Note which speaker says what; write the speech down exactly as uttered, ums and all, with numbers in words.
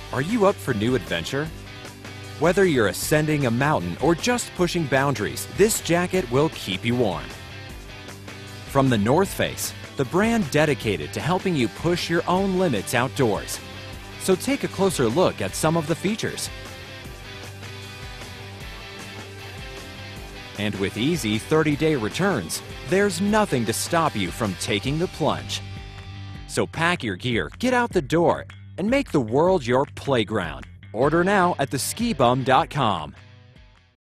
Speaker 1: Are you up for new adventure? Whether you're ascending a mountain or just pushing boundaries, this jacket will keep you warm. From the North Face, the brand dedicated to helping you push your own limits outdoors. So take a closer look at some of the features. And with easy thirty day returns, there's nothing to stop you from taking the plunge. So pack your gear, get out the door, and make the world your playground. Order now at the ski bum dot com.